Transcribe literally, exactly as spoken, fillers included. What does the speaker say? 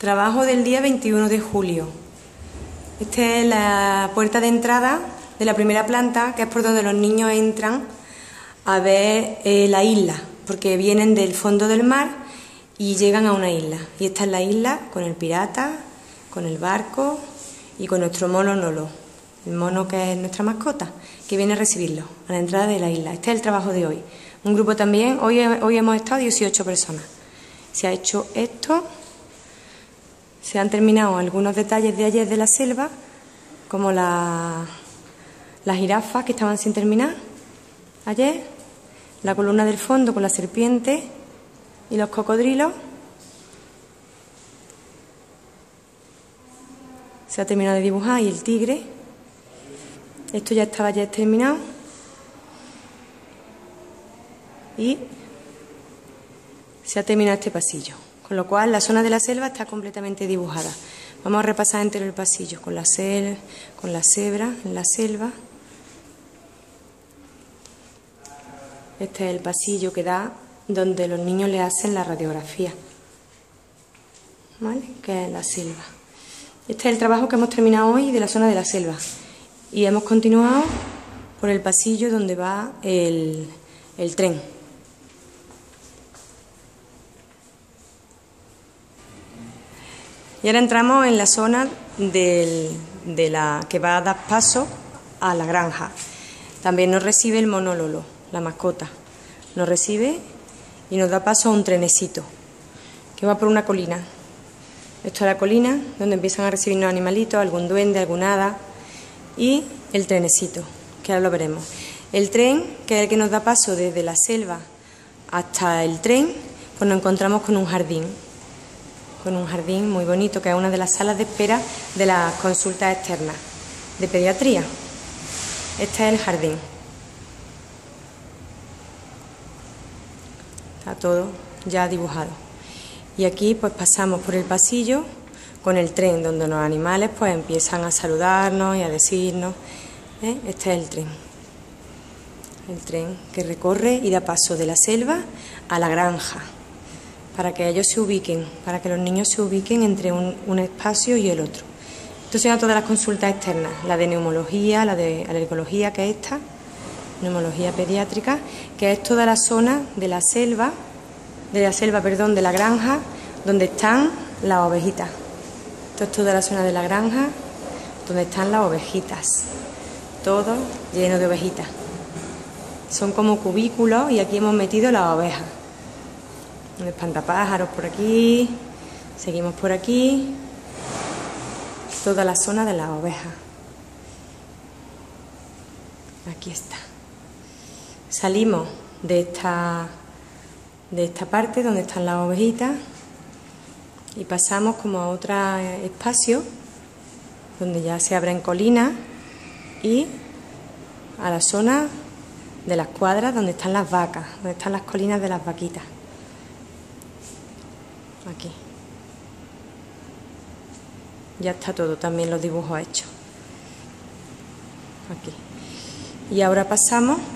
Trabajo del día veintiuno de julio. Esta es la puerta de entrada de la primera planta, que es por donde los niños entran a ver eh, la isla, porque vienen del fondo del mar y llegan a una isla. Y esta es la isla con el pirata, con el barco y con nuestro mono Lolo, el mono que es nuestra mascota, que viene a recibirlo a la entrada de la isla. Este es el trabajo de hoy. Un grupo también, hoy, hoy hemos estado dieciocho personas. Se ha hecho esto. Se han terminado algunos detalles de ayer de la selva, como la, las jirafas que estaban sin terminar ayer, la columna del fondo con la serpiente y los cocodrilos. Se ha terminado de dibujar y el tigre. Esto ya estaba ya terminado. Y se ha terminado este pasillo. Con lo cual la zona de la selva está completamente dibujada. Vamos a repasar entero el pasillo con la, sel, con la cebra en la selva. Este es el pasillo que da donde los niños le hacen la radiografía, ¿vale? Que es la selva. Este es el trabajo que hemos terminado hoy de la zona de la selva. Y hemos continuado por el pasillo donde va el, el tren. Y ahora entramos en la zona del, de la que va a dar paso a la granja. También nos recibe el mono Lolo, la mascota. Nos recibe y nos da paso a un trenecito que va por una colina. Esto es la colina donde empiezan a recibirnos animalitos, algún duende, alguna hada, y el trenecito, que ahora lo veremos. El tren, que es el que nos da paso desde la selva hasta el tren, pues nos encontramos con un jardín. con un jardín muy bonito, que es una de las salas de espera de las consultas externas de pediatría. Este es el jardín. Está todo ya dibujado. Y aquí pues pasamos por el pasillo con el tren, donde los animales pues empiezan a saludarnos y a decirnos. ¿eh? Este es el tren. El tren que recorre y da paso de la selva a la granja, para que ellos se ubiquen, para que los niños se ubiquen entre un, un espacio y el otro. Esto son todas las consultas externas, la de neumología, la de alergología, que es esta, neumología pediátrica, que es toda la zona de la selva, de la selva, perdón, de la granja, donde están las ovejitas. Esto es toda la zona de la granja, donde están las ovejitas, todo lleno de ovejitas. Son como cubículos y aquí hemos metido las ovejas. Un espantapájaros por aquí, seguimos por aquí, toda la zona de las ovejas. Aquí está. Salimos de esta, de esta parte donde están las ovejitas y pasamos como a otro espacio donde ya se abren colinas y a la zona de las cuadras donde están las vacas, donde están las colinas de las vaquitas. Aquí. Ya está todo, también los dibujos hechos. Aquí. Y ahora pasamos